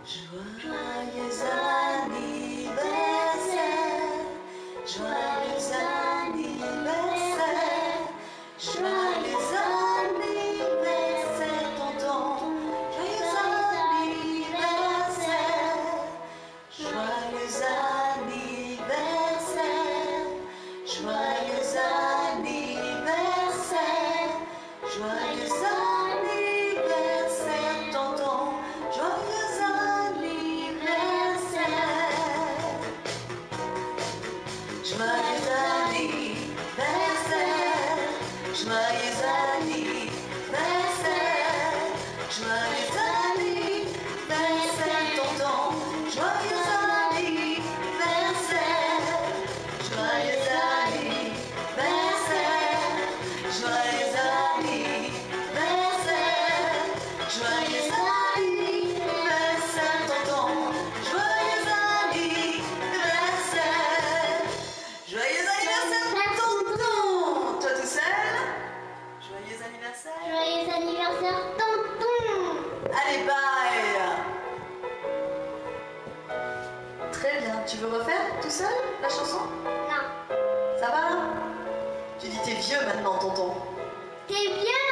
Joyeux anniversaire, joyeux anniversaire, joyeux anniversaire, tonton. Joyeux anniversaire, joyeux anniversaire, joyeux anniversaire, joyeux anniversaire, tonton. Joyeux anniversaire, joyeux anniversaire, joyeux anniversaire, joyeux anniversaire, tonton. Joyeux anniversaire, joyeux anniversaire, joyeux anniversaire, joyeux anniversaire, tonton. Joyeux anniversaire, joyeux anniversaire, tonton. Toi tout seul? Joyeux anniversaire. Joyeux anniversaire, tonton. Allez, bye. Très bien. Tu veux refaire tout seul la chanson? Non. Ça va? Tu dis t'es vieux maintenant, tonton. T'es vieux?